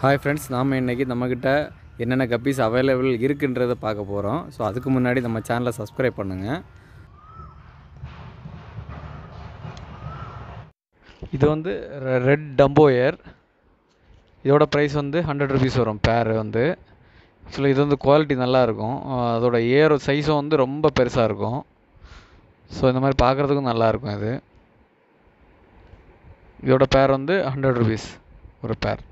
Hi friends, நாம் இன்றைக்கி நம்மக்கிட்ட என்னென்ன கப்பீஸ் அவைலபிள் இருக்குன்றதை பார்க்க போகிறோம். ஸோ அதுக்கு முன்னாடி நம்ம சேனலை சப்ஸ்கிரைப் பண்ணுங்கள். இது வந்து ரெட் டம்போயர். இதோட ப்ரைஸ் வந்து 100 rupees வரும் பேர் வந்து. ஆக்சுவலி இது வந்து குவாலிட்டி நல்லாயிருக்கும். அதோட ஏர் சைஸும் வந்து ரொம்ப பெருசாக இருக்கும். ஸோ இந்த மாதிரி பார்க்குறதுக்கும் நல்லாயிருக்கும். இதோட பேர் வந்து 100 rupees ஒரு பேர்.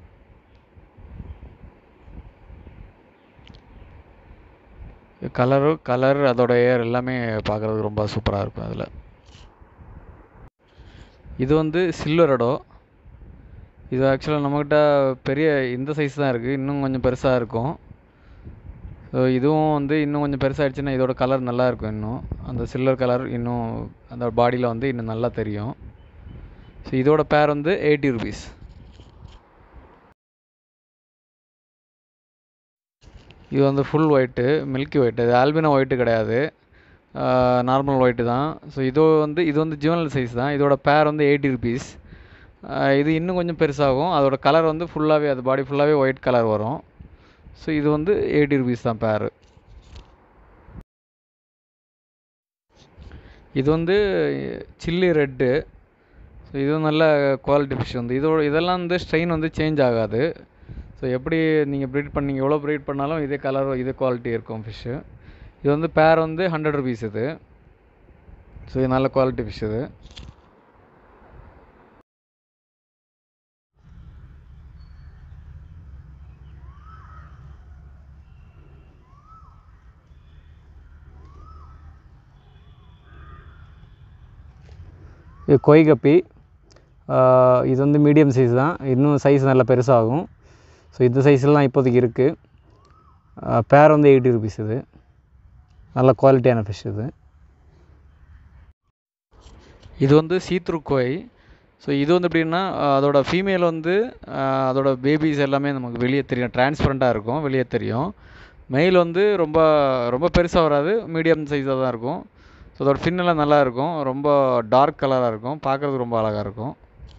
கலர் அதோட ஏர் எல்லாமே பார்க்குறதுக்கு ரொம்ப சூப்பராக இருக்கும். அதில் இது வந்து சில்வரடோ. இது ஆக்சுவலாக நம்மக்கிட்ட பெரிய இந்த சைஸ் தான் இருக்குது, இன்னும் கொஞ்சம் பெருசாக இருக்கும். ஸோ இதுவும் வந்து இன்னும் கொஞ்சம் பெருசாகிடுச்சுன்னா இதோட கலர் நல்லாயிருக்கும். இன்னும் அந்த சில்வர் கலர் இன்னும் அந்த பாடியில் வந்து இன்னும் நல்லா தெரியும். ஸோ இதோட பேர் வந்து 80 rupees. இது வந்து ஃபுல் ஒயிட்டு, மில்கி ஒயிட்டு. இது ஆல்பினோ ஒயிட்டு கிடையாது, நார்மல் ஒயிட்டு தான். ஸோ இது வந்து ஜுவனல் சைஸ் தான். இதோட பேர் வந்து 80 rupees. இது இன்னும் கொஞ்சம் பெருசாகும். அதோட கலர் வந்து ஃபுல்லாகவே, அது பாடி ஃபுல்லாகவே ஒயிட் கலர் வரும். ஸோ இது வந்து 80 rupees தான் பேர். இது வந்து சில்லி ரெட்டு. ஸோ இது நல்ல குவாலிட்டி ஃபிஷ் வந்து. இதெல்லாம் வந்து ஸ்ட்ரெயின் வந்து சேஞ்ச் ஆகாது. ஸோ எப்படி நீங்கள் ப்ரீட் பண்ணீங்க, எவ்வளோ ப்ரீட் பண்ணாலும் இதே கலர் இதே குவாலிட்டி இருக்கும் ஃபிஷ்ஷு. இது வந்து பேர் வந்து 100 rupees இது. ஸோ இது நல்ல குவாலிட்டி ஃபிஷ் இது. இது guppy. இது வந்து மீடியம் சைஸ் தான், இன்னும் சைஸ் நல்லா பெருசாகும். ஸோ இந்த சைஸ்லாம் இப்போதைக்கு இருக்குது. பேர் வந்து 80 rupees இது. நல்ல குவாலிட்டியான ஃபிஷ் இது. இது வந்து சீத்ரூ கோய். ஸோ இது வந்து எப்படின்னா, அதோட ஃபீமேல் வந்து அதோட பேபிஸ் எல்லாமே நமக்கு வெளியே தெரியும், டிரான்ஸ்பரண்ட்டாக இருக்கும், வெளியே தெரியும். மெயில் வந்து ரொம்ப ரொம்ப பெருசாக வராது, மீடியம் சைஸாக தான் இருக்கும். ஸோ அதோட ஃபின்னெல்லாம் நல்லா இருக்கும், ரொம்ப டார்க் கலராக இருக்கும், பார்க்குறதுக்கு ரொம்ப அழகாக இருக்கும்.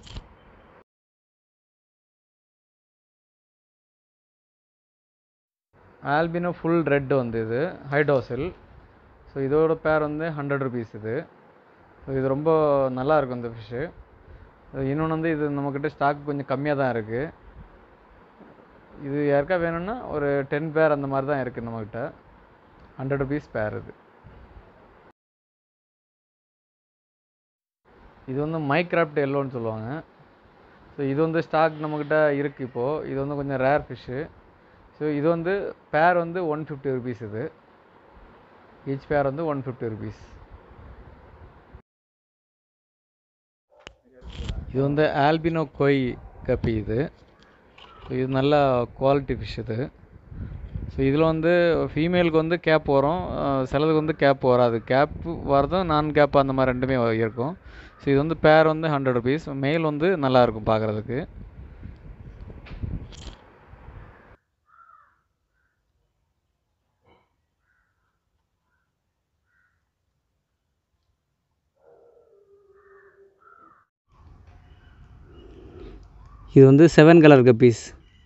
ஆல்பினோ ஃபுல் ரெட் வந்து இது ஹைடோசில். ஸோ இதோட பேர் வந்து 100 rupees இது. ஸோ இது ரொம்ப நல்லாயிருக்கும் இந்த ஃபிஷ்ஷு. இன்னொன்று வந்து இது நம்மக்கிட்ட ஸ்டாக் கொஞ்சம் கம்மியாக தான் இருக்குது. இது யாருக்கா வேணும்னா ஒரு 10 பேர் அந்த மாதிரி தான் இருக்குது நம்மக்கிட்ட. 100 rupees பேர் இது. இது வந்து மைக்ராஃப்ட் எல்லோன்னு சொல்லுவாங்க. ஸோ இது வந்து ஸ்டாக் நம்மக்கிட்ட இருக்குது இப்போது. இது வந்து கொஞ்சம் ரேர் ஃபிஷ்ஷு. ஸோ இது வந்து பேர் வந்து 150 rupees இது. ஈச் பேர் வந்து 150 rupees. இது வந்து ஆல்பினோ கோய் கப்பி இது. ஸோ இது நல்ல குவாலிட்டி ஃபிஷ் இது. ஸோ இதில் வந்து ஃபீமேலுக்கு வந்து கேப் வரும், சிலதுக்கு வந்து கேப் வராது. கேப் வரதும் நான் கேப் அந்த மாதிரி ரெண்டுமே இருக்கும். ஸோ இது வந்து பேர் வந்து 100 rupees. மெயில் வந்து நல்லாயிருக்கும் பார்க்குறதுக்கு. இது வந்து 7 கலர் கப்பீஸ்.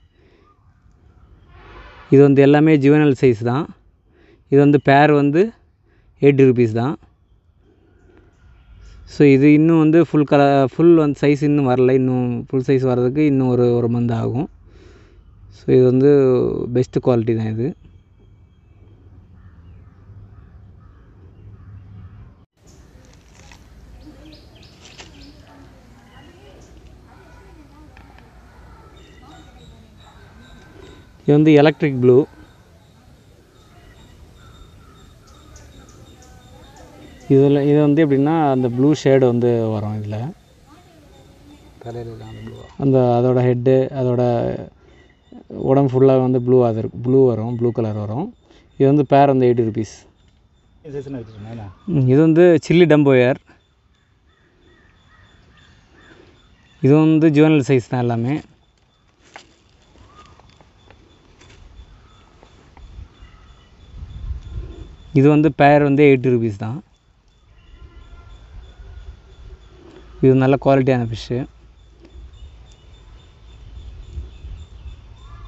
இது வந்து எல்லாமே ஜுவனல் சைஸ் தான். இது வந்து பேர் வந்து 80 rupees தான். ஸோ இது இன்னும் வந்து ஃபுல் வந்து சைஸ் இன்னும் வரல. இன்னும் ஃபுல் சைஸ் வர்றதுக்கு இன்னும் ஒரு மந்த் ஆகும். ஸோ இது வந்து பெஸ்ட்டு குவாலிட்டி தான் இது. இது வந்து எலக்ட்ரிக் ப்ளூ. இது வந்து எப்படின்னா அந்த ப்ளூ ஷேடு வந்து வரும் இதில். அந்த அதோட ஹெட்டு, அதோட உடம்பு ஃபுல்லாக வந்து ப்ளூ வரும், ப்ளூ கலர் வரும். இது வந்து பேர் வந்து 80 rupees. இது வந்து சில்லி டம்போயர். இது வந்து ஜுவனல் சைஸ் தான் எல்லாமே. இது வந்து பேர் வந்து 80 rupees தான். இது நல்ல குவாலிட்டியான ஃபிஷ்ஷு.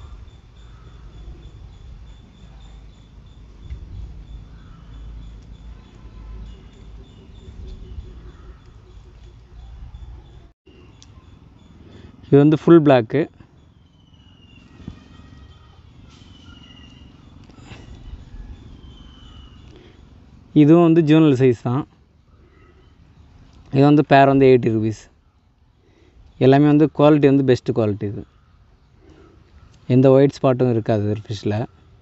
இது வந்து ஃபுல் பிளாக்கு. இதுவும் வந்து ஜூனியர் சைஸ் தான். இது வந்து பேர் வந்து 80 rupees. எல்லாமே வந்து குவாலிட்டி வந்து பெஸ்ட்டு குவாலிட்டி. இது எந்த ஒயிட் ஸ்பாட்டும் இருக்காது ஃபிஷ்ஷில்.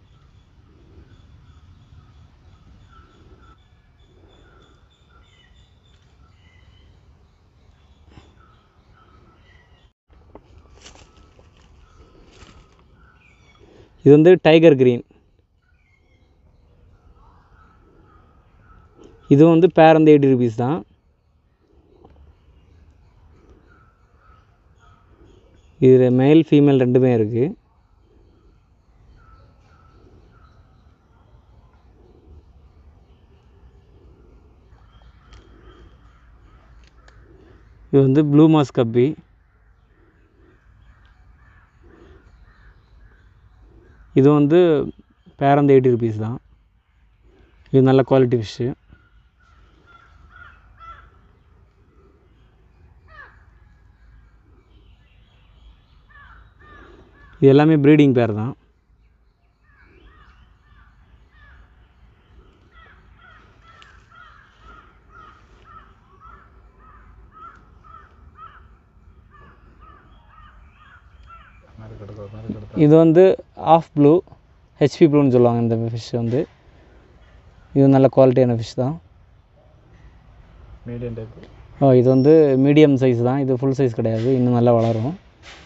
இது வந்து டைகர் க்ரீன். இதுவும் வந்து பேர் வந்து 80 rupees தான். இது மேல் ஃபீமேல் ரெண்டுமே இருக்குது. இது வந்து ப்ளூ மாஸ் கப்பி. இது வந்து பேர் வந்து 80 rupees தான். இது நல்ல குவாலிட்டி ஃபிஷ்ஷு. இது எல்லாமே ப்ரீடிங் பேர் தான். இது வந்து ஆஃப் ப்ளூ, ஹெச்பி ப்ளூன்னு சொல்லுவாங்க இந்த ஃபிஷ் வந்து. இது நல்ல குவாலிட்டியான ஃபிஷ் தான். Medium type. இது வந்து மீடியம் சைஸ் தான். இது ஃபுல் சைஸ் கிடையாது, இன்னும் நல்லா வளரும்.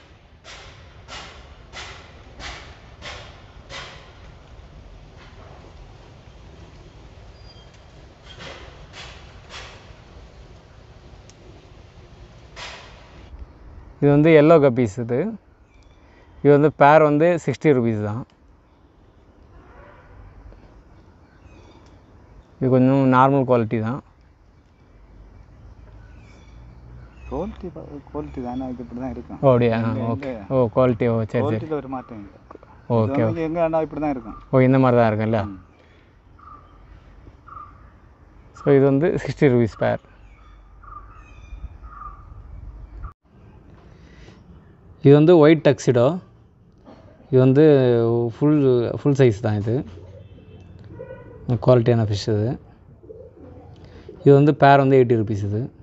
இது வந்து எல்லோ கப்பீஸ். இது வந்து பேர் வந்து 60 rupees தான். இது கொஞ்சம் நார்மல் குவாலிட்டி தான். குவாலிட்டி தானே, அது இப்படி தான் இருக்கும். அப்படியா? ஓகே. குவாலிட்டி. சரி சரி. ஒரு மாற்றம் இல்லை. ஓகே. எங்கே வேணா இப்படி தான் இருக்கும். இந்த மாதிரி தான் இருக்கும்ல. ஸோ இது வந்து 60 rupees பேர். இது வந்து ஒயிட் டக்ஸிடோ. இது வந்து ஃபுல் சைஸ் தான். இது குவாலிட்டியான ஃபிஷ். இது வந்து பேர் வந்து 80 rupees. இது